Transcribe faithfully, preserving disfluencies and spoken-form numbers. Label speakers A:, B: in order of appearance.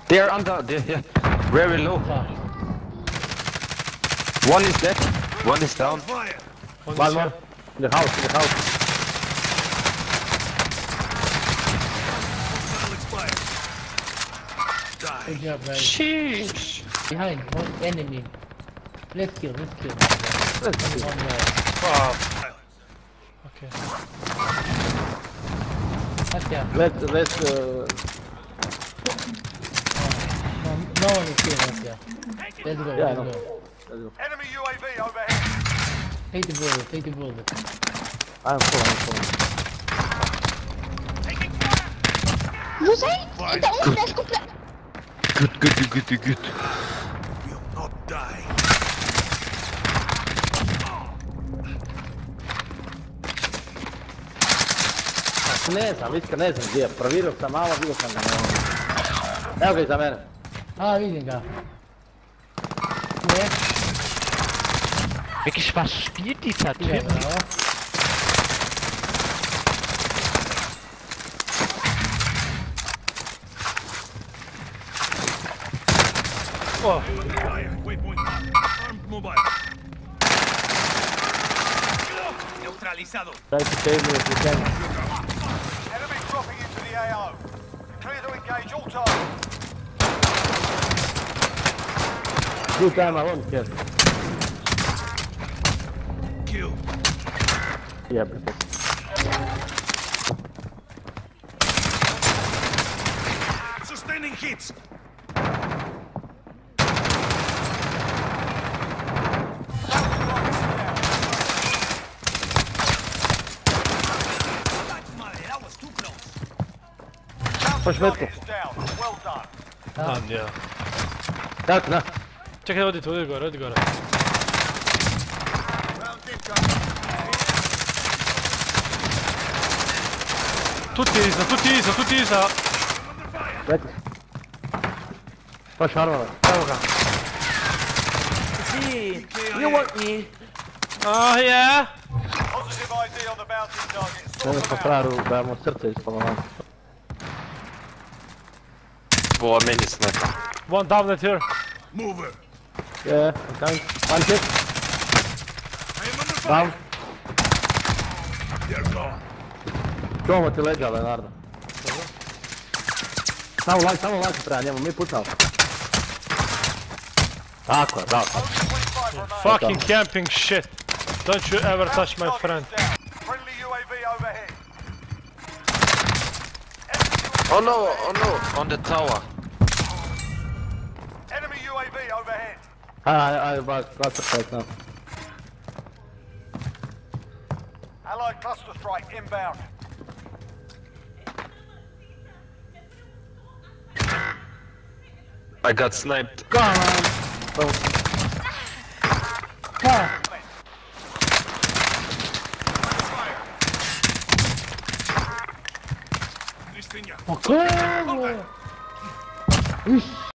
A: They are under, they're here. Very low. One is dead, one is down.
B: One,
C: One more. In the house, in the house.
D: Good job, guys.
A: Sheesh.
D: Behind, one enemy. Let's kill, let's kill.
C: Let's
D: Only
C: see.
D: one more.
B: Fuck. Okay.
D: That's yeah.
C: Let's, let's, uh...
D: No, no one is killing us, yeah. Let's go,
C: Yeah, I
D: let's
C: know.
D: go.
C: Let's go.
B: Enemy U A V overhead.
D: Take the bullet, take the bullet.
C: I'm full, I'm full.
E: Você? Então, um flash completo.
A: Good, good, good, good, good.
B: Will not die.
C: Ne znam, Vitka ne znam gdje je. Provirio sam malo, vidio sam ga. Evo ga iza mene.
D: A, vidim ga. Ne,
A: Wirklich, was spielt dieser
D: ja,
A: Typ?
D: bravo.
B: Oh. Waypoint. Armed mobile. Neutralizado.
C: Try to save me if you can.
B: Enemy dropping into the A O. Clear to engage all targets.
C: Two time alone here.
B: Kill.
C: Yeah, perfect.
B: Sustaining hits. That was too close.
C: Paš metko.
B: Down. Well done.
F: Dan, ja.
C: Tak, na.
F: Čekaj, odi tu, odi gore, odi gore.
B: Round dip
F: Tu ti je iza, tu ti je iza, tu ti je iza.
C: Leti. Paš armala.
F: Evo ga.
A: You want me?
F: Ah, yeah.
B: Positive I D on the bounty target.
C: Ovo
B: Sort
C: smo
B: them out.
C: fraru da mu srce ispalo van.
A: Boah, meni sniper.
F: One down at here.
B: Mover.
C: Yeah, I'm coming. One hit.
B: I am under fire.
C: Down.
B: They're gone.
C: Čuvamo ti leđa, Leonardo. Samo lak, samo lak treba njemu, mi pucamo. Tako je, bravo.
B: twenty-five remain.
F: Fucking camping shit. Don't you ever touch my friend.
B: Down. Friendly U A V overhead.
A: Oh no, oh no, on the tower.
B: Enemy U A V overhead.
C: I, I, I was cluster strike now.
B: Allied cluster strike inbound.
A: I got sniped.
C: Come on! Oh. Ah.
B: This thing, yeah.
C: Oh, come on! Ish.